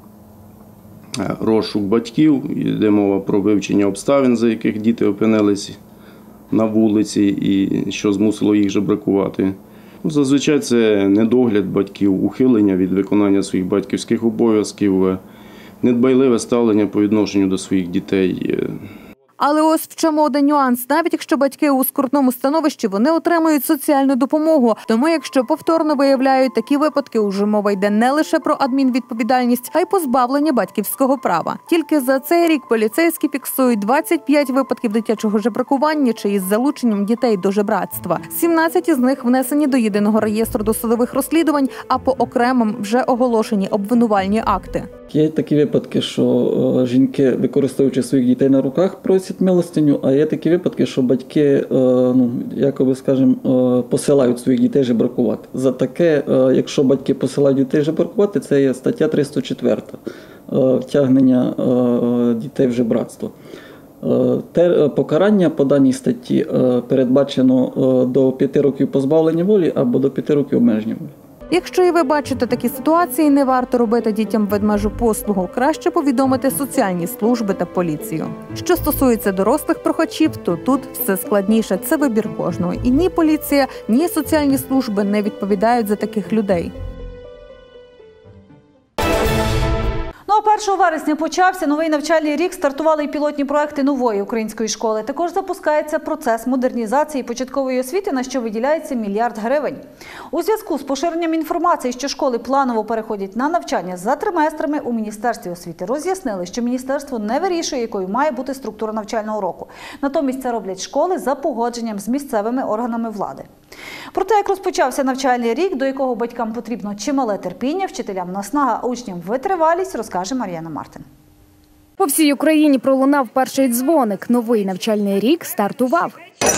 розшук батьків, йде мова про вивчення обставин, за яких діти опинилися на вулиці і що змусило їх жебракувати. Зазвичай це недогляд батьків, ухилення від виконання своїх батьківських обов'язків, недбайливе ставлення по відношенню до своїх дітей. Але ось в чому один нюанс. Навіть якщо батьки у скрутному становищі, вони отримують соціальну допомогу. Тому якщо повторно виявляють такі випадки, уже мова йде не лише про адмінвідповідальність, а й позбавлення батьківського права. Тільки за цей рік поліцейські фіксують 25 випадків дитячого жебракування чи із залученням дітей до жебрацтва. 17 із них внесені до єдиного реєстру досудових розслідувань, а по окремим вже оголошені обвинувальні акти. Є такі випадки, що жінки, використовуючи своїх дітей на руках, просять милостиню, а є такі випадки, що батьки, якоби, скажімо, посилають своїх дітей жебракувати. За таке, якщо батьки посилають дітей жебракувати, це є стаття 304 втягнення дітей в жебрацтво. Покарання по даній статті передбачено до 5 років позбавлення волі або до 5 років обмеження волі. Якщо і ви бачите такі ситуації, не варто робити дітям ведмежу послугу. Краще повідомити соціальні служби та поліцію. Що стосується дорослих прохачів, то тут все складніше. Це вибір кожного. І ні поліція, ні соціальні служби не відповідають за таких людей. Ну а 1 вересня почався новий навчальний рік, стартували і пілотні проекти нової української школи. Також запускається процес модернізації початкової освіти, на що виділяється 1 мільярд гривень. У зв'язку з поширенням інформації, що школи планово переходять на навчання за триместрами, у Міністерстві освіти роз'яснили, що міністерство не вирішує, якою має бути структура навчального року. Натомість це роблять школи за погодженням з місцевими органами влади. Про те, як розпочався навчальний рік, до якого батькам потрібно чимале терпіння, вчителям наснага, а учням витривалість, розкаже Мар'яна Мартин. По всій Україні пролунав перший дзвоник. Новий навчальний рік стартував.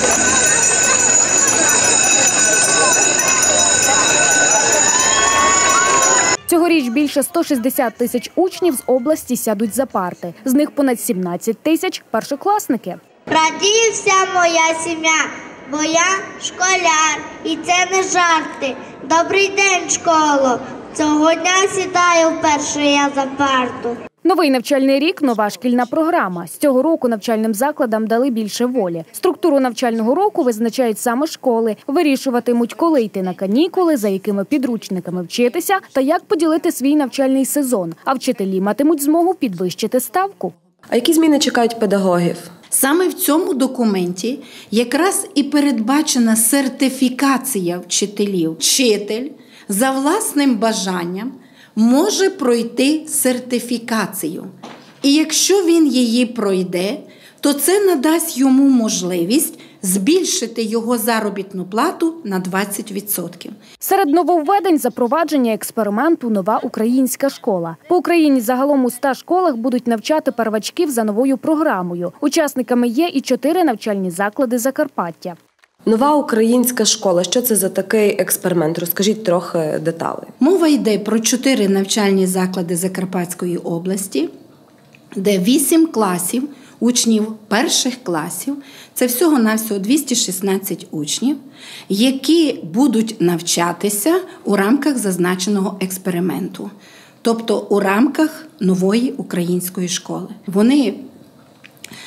Цьогоріч більше 160 тисяч учнів з області сядуть за парти. З них понад 17 тисяч – першокласники. Радіє вся моя сім'я, бо я школяр, і це не жарти. Добрий день, школо! Цього дня сідаю вперше я за парту. Новий навчальний рік – нова шкільна програма. З цього року навчальним закладам дали більше волі. Структуру навчального року визначають саме школи. Вирішуватимуть, коли йти на канікули, за якими підручниками вчитися та як поділити свій навчальний сезон. А вчителі матимуть змогу підвищити ставку. А які зміни чекають педагогів? Саме в цьому документі якраз і передбачена сертифікація вчителів. Вчитель за власним бажанням може пройти сертифікацію. І якщо він її пройде, то це надасть йому можливість збільшити його заробітну плату на 20%. Серед нововведень – запровадження експерименту «Нова українська школа». По Україні загалом у 100 школах будуть навчати первачків за новою програмою. Учасниками є і 4 навчальні заклади Закарпаття. Нова українська школа. Що це за такий експеримент? Розкажіть трохи деталей. Мова йде про 4 навчальні заклади Закарпатської області, де 8 класів, учнів перших класів, це всього-навсього 216 учнів, які будуть навчатися у рамках зазначеного експерименту, тобто у рамках нової української школи. Вони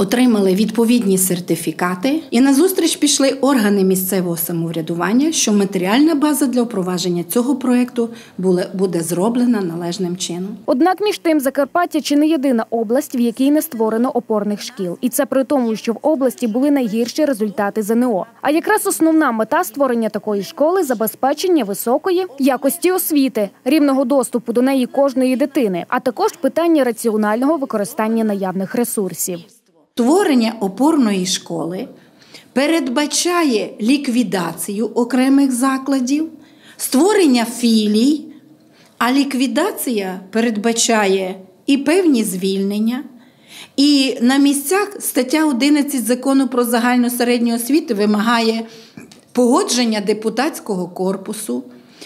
отримали відповідні сертифікати, і назустріч пішли органи місцевого самоврядування, що матеріальна база для впровадження цього проєкту буде зроблена належним чином. Однак між тим Закарпаття чи не єдина область, в якій не створено опорних шкіл. І це при тому, що в області були найгірші результати ЗНО. А якраз основна мета створення такої школи – забезпечення високої якості освіти, рівного доступу до неї кожної дитини, а також питання раціонального використання наявних ресурсів. Створення опорної школи передбачає ліквідацію окремих закладів, створення філій, а ліквідація передбачає і певні звільнення. І на місцях стаття 11 Закону про загальну середню освіту вимагає погодження депутатського корпусу,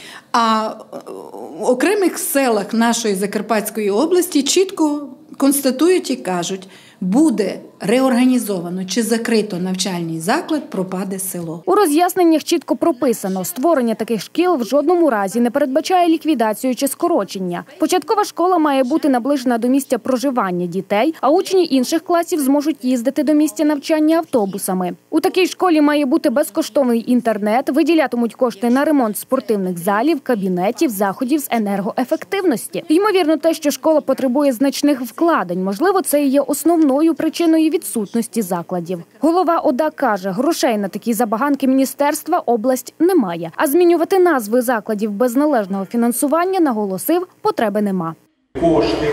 а в окремих селах нашої Закарпатської області чітко констатують і кажуть, буде реорганізовано чи закрито навчальний заклад, пропаде село. У роз'ясненнях чітко прописано, створення таких шкіл в жодному разі не передбачає ліквідацію чи скорочення. Початкова школа має бути наближена до місця проживання дітей, а учні інших класів зможуть їздити до місця навчання автобусами. У такій школі має бути безкоштовний інтернет, виділятимуть кошти на ремонт спортивних залів, кабінетів, заходів з енергоефективності. Ймовірно, те, що школа потребує значних вкладень, можливо, це і є основною причиною відсутності закладів. Голова ОДА каже, грошей на такі забаганки міністерства область не має. А змінювати назви закладів без належного фінансування, наголосив, потреби нема. Кошти,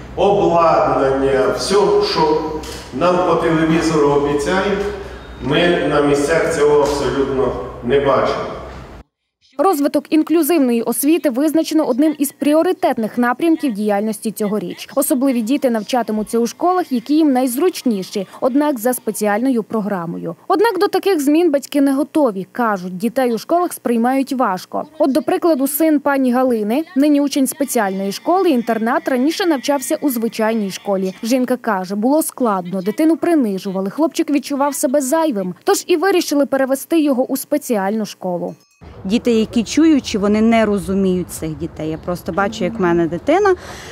обладнання, все, що нам по телевізору обіцяють, ми на місцях цього абсолютно не бачимо. Розвиток інклюзивної освіти визначено одним із пріоритетних напрямків діяльності цьогоріч. Особливі діти навчатимуться у школах, які їм найзручніші, однак за спеціальною програмою. Однак до таких змін батьки не готові. Кажуть, дітей у школах сприймають важко. От, до прикладу, син пані Галини, нині учень спеціальної школи, інтернат, раніше навчався у звичайній школі. Жінка каже, було складно, дитину принижували, хлопчик відчував себе зайвим, тож і вирішили перевести його у спеціальну школу. Діти, які чуючі, вони не розуміють цих дітей. Я просто бачу, як в мене дитина.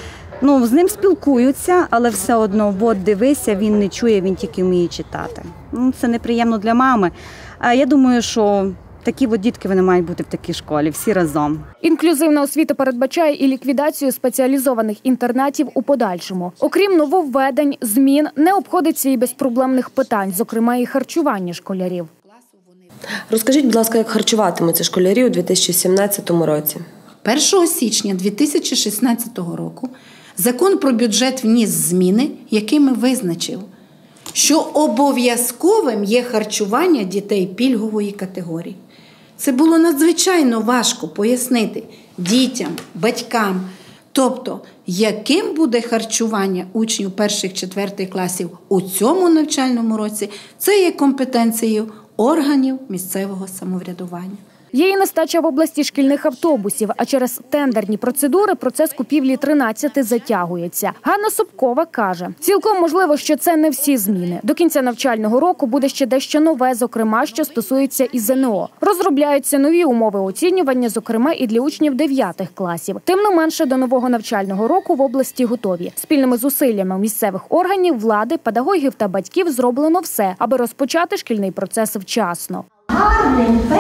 З ним спілкуються, але все одно, дивися, він не чує, він тільки вміє читати. Це неприємно для мами. А я думаю, що такі дітки вони мають бути в такій школі, всі разом. Інклюзивна освіта передбачає і ліквідацію спеціалізованих інтернатів у подальшому. Окрім нововведень, змін, не обходиться і без проблемних питань, зокрема і харчування школярів. Розкажіть, будь ласка, як харчуватимуться школярі у 2017 році? 1 січня 2016 року Закон про бюджет вніс зміни, якими визначив, що обов'язковим є харчування дітей пільгової категорії. Це було надзвичайно важко пояснити дітям, батькам, тобто, яким буде харчування учнів 1-4 класів у цьому навчальному році, це є компетенцією органів місцевого самоврядування. Є і нестача в області шкільних автобусів, а через тендерні процедури процес купівлі 13 затягується. Ганна Собкова каже, цілком можливо, що це не всі зміни. До кінця навчального року буде ще дещо нове, зокрема, що стосується і ЗНО. Розробляються нові умови оцінювання, зокрема і для учнів 9 класів. Тим не менше, до нового навчального року в області готові. Спільними зусиллями місцевих органів, влади, педагогів та батьків зроблено все, аби розпочати шкільний процес вчасно. Гарним 1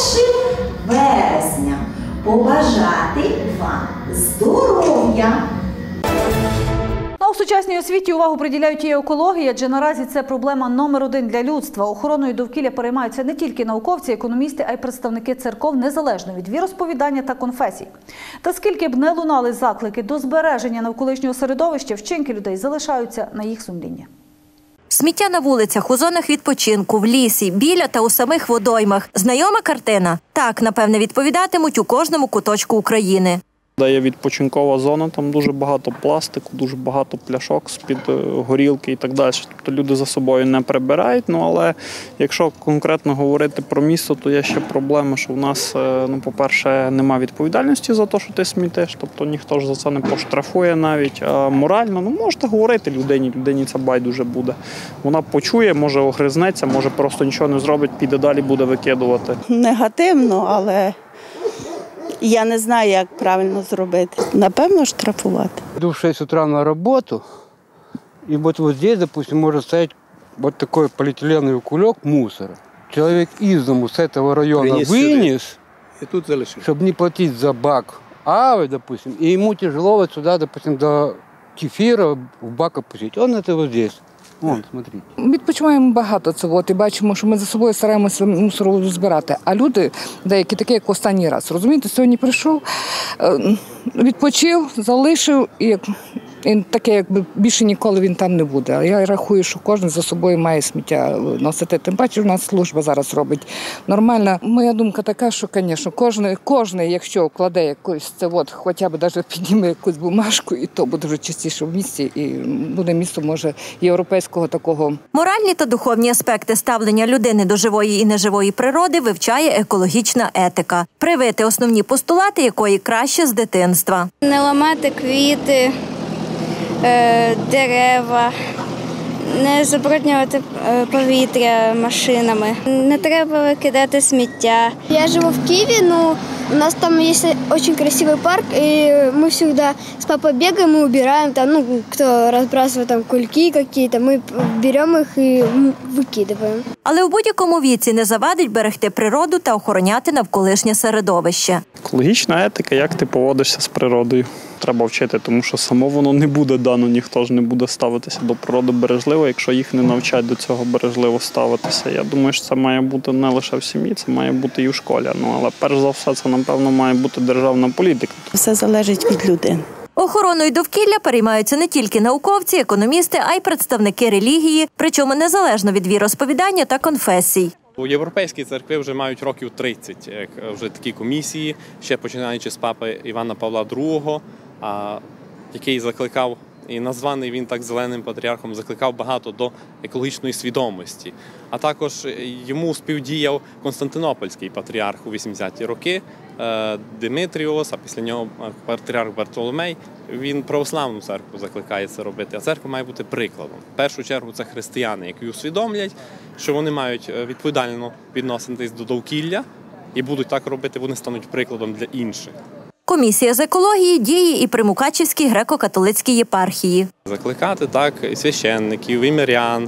вересня побажати вам здоров'я. У сучасній освіті увагу приділяють і екології, адже наразі це проблема номер 1 для людства. Охороною довкілля переймаються не тільки науковці, економісти, а й представники церков, незалежно від віросповідання та конфесій. Та скільки б не лунали заклики до збереження навколишнього середовища, вчинки людей залишаються на їх сумлінні. Сміття на вулицях, у зонах відпочинку, в лісі, біля та у самих водоймах. Знайома картина? Так, напевне, відповідатимуть у кожному куточку України. Де є відпочинкова зона, там дуже багато пластику, дуже багато пляшок з-під горілки і так далі. Тобто люди за собою не прибирають, але якщо конкретно говорити про місто, то є ще проблема, що в нас, по-перше, немає відповідальності за те, що ти смітиш, тобто ніхто ж за це не поштрафує навіть. А морально, можете говорити людині це байдуже буде. Вона почує, може огризнеться, може просто нічого не зробить, піде далі, буде викидувати. Негативно, але я не знаю, як правильно зробити. Напевно, штрафувати. Иду в 6 утра на работу, и вот здесь, допустим, может стоять вот такой полиэтиленовый кулек мусора человек из дому с этого района вынес, чтобы не платить за бак Авы, допустим, и ему тяжело вот сюда, допустим, до кефира в бак опустить. Он это вот здесь. Вон, смотрите. Відпочиваємо багато цього, і бачимо, що ми за собою стараємося мусор збирати. А люди деякі такі, як останній раз. Розумієте, сьогодні прийшов, відпочив, залишив, і таке, якби більше ніколи він там не буде. А я рахую, що кожен за собою має сміття носити. Тим паче, в нас служба зараз робить нормально. Моя думка така, що, звісно, кожен, якщо вкладе якусь, це от, хоча б навіть підніме якусь бумажку, і то буде вже частіше в місті, і буде місто, може, європейського такого. Моральні та духовні аспекти ставлення людини до живої і неживої природи вивчає екологічна етика, привити основні постулати якої краще з дитинства. Не ламати квіти, дерева, не забруднювати повітря машинами. Не треба викидати сміття. Я живу в Киеве, но у нас там есть очень красивый парк, и мы всегда с папой бегаем и убираем там, кто разбрасывает там кульки какие-то, мы берем их и выкидываем. Але у будь-якому віці не завадить берегти природу та охороняти навколишнє середовище. Екологічна етика, як ти поводишся з природою, треба вчити, тому що само воно не буде дано, ніхто ж не буде ставитися до природи бережливо, якщо їх не навчать до цього бережливо ставитися. Я думаю, що це має бути не лише в сім'ї, це має бути і в школі. Але перш за все це, напевно, має бути державна політика. Все залежить від людини. Охороною довкілля переймаються не тільки науковці, економісти, а й представники релігії, причому незалежно від віросповідання та конфесій. У європейській церкві вже мають років 30, як вже такі комісії, ще починаючи з папи Івана Павла II, який закликав, і названий він так зеленим патріархом, закликав багато до екологічної свідомості. А також йому співдіяв Константинопольський патріарх у 80-ті роки, Димитріос, а після нього патріарх Бартоломей. Він православну церкву закликає це робити, а церква має бути прикладом. В першу чергу це християни, які усвідомлять, що вони мають відповідально відноситись до довкілля і будуть так робити, вони стануть прикладом для інших. Комісія з екології діє і при Мукачівській греко-католицькій єпархії. Закликати так і священників, і мирян,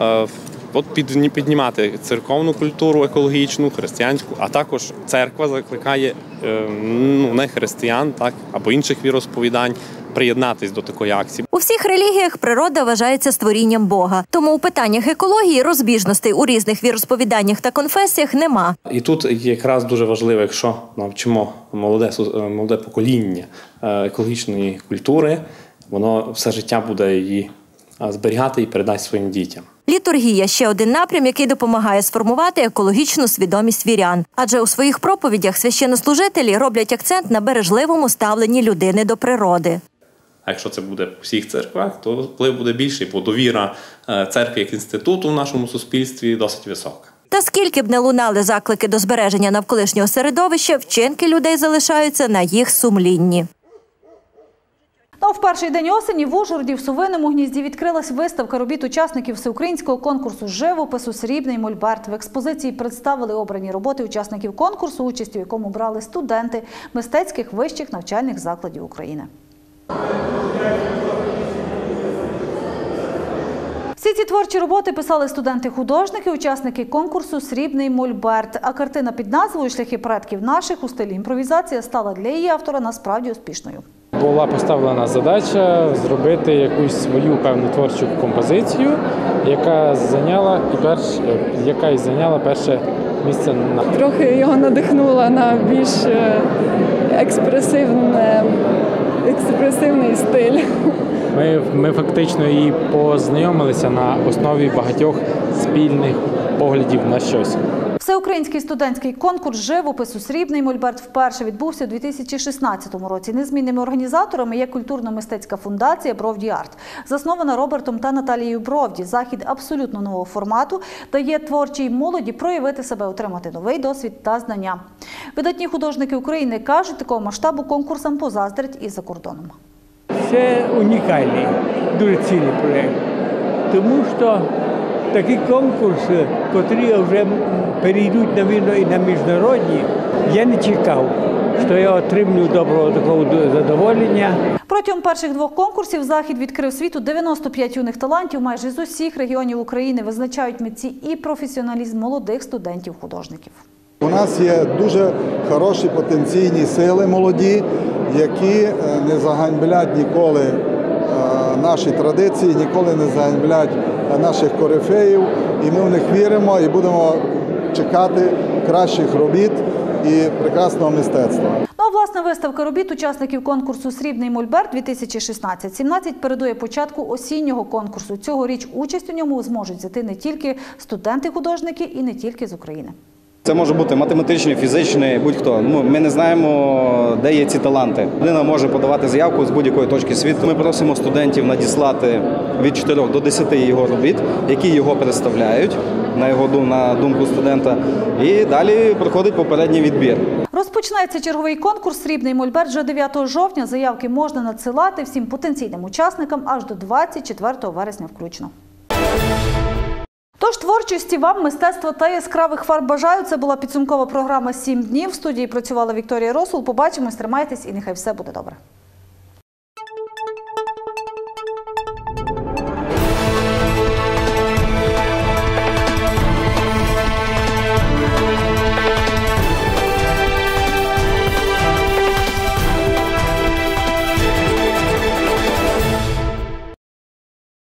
піднімати церковну культуру екологічну, християнську, а також церква закликає не християн, так, або інших віросповідань приєднатись до такої акції. У всіх релігіях природа вважається створінням Бога. Тому у питаннях екології розбіжностей у різних віросповіданнях та конфесіях нема. І тут якраз дуже важливо, якщо навчимо молоде покоління екологічної культури, воно все життя буде її зберігати і передасть своїм дітям. Літургія – ще один напрям, який допомагає сформувати екологічну свідомість вірян. Адже у своїх проповідях священнослужителі роблять акцент на бережливому ставленні людини до природи. А якщо це буде в всіх церквах, то вплив буде більший, бо довіра церкви як інституту в нашому суспільстві досить висока. Та скільки б не лунали заклики до збереження навколишнього середовища, вчинки людей залишаються на їх сумлінні. В перший день осені в Ужгороді в Совиному Гнізді відкрилась виставка робіт учасників всеукраїнського конкурсу живопису «Срібний мольберт». В експозиції представили обрані роботи учасників конкурсу, участь у якому брали студенти мистецьких вищих навчальних закладів України. Всі ці творчі роботи писали студенти-художники, учасники конкурсу «Срібний мольберт». А картина під назвою «Шляхи предків наших» у стилі імпровізація стала для її автора насправді успішною. Була поставлена задача зробити якусь свою певну творчу композицію, яка зайняла перше місце. Трохи його надихнула на більш експресивний стиль. Ми фактично її познайомилися на основі багатьох спільних поглядів на щось. Всеукраїнський студентський конкурс живопису «Срібний мольберт» вперше відбувся у 2016 році. Незмінними організаторами є культурно-мистецька фундація «Бровді Арт». Заснована Робертом та Наталією Бровді. Захід абсолютно нового формату дає творчій молоді проявити себе, отримати новий досвід та знання. Видатні художники України кажуть, такого масштабу конкурсам позаздрять і за кордоном. Це унікальний, дуже цінний проєкт, тому що такі конкурси, котрі вже перейдуть, навіть, і на міжнародні, я не чекав, що я отримую доброго такого задоволення. Протягом перших двох конкурсів захід відкрив світу 95 юних талантів майже з усіх регіонів України. Визначають митці і професіоналізм молодих студентів-художників. У нас є дуже хороші потенційні сили молоді, які не заганьблять ніколи наші традиції, ніколи не заганьблять наших корифеїв. І ми в них віримо і будемо чекати кращих робіт і прекрасного мистецтва. Ну, а власне виставка робіт учасників конкурсу «Срібний Мольберт-2016» 17 передує початку осіннього конкурсу. Цьогоріч участь у ньому зможуть взяти не тільки студенти-художники і не тільки з України. Це може бути математичний, фізичний, будь-хто. Ми не знаємо, де є ці таланти. Людина може подавати заявку з будь-якої точки світу. Ми просимо студентів надіслати від 4 до 10 його робіт, які його представляють, на думку студента. І далі проходить попередній відбір. Розпочинається черговий конкурс «Срібний Мольберт» вже 9 жовтня. Заявки можна надсилати всім потенційним учасникам аж до 24 вересня включно. Тож творчості вам, мистецтва та яскравих фарб бажаю. Це була підсумкова програма «7 днів». В студії працювала Вікторія Росул. Побачимось, тримайтесь і нехай все буде добре.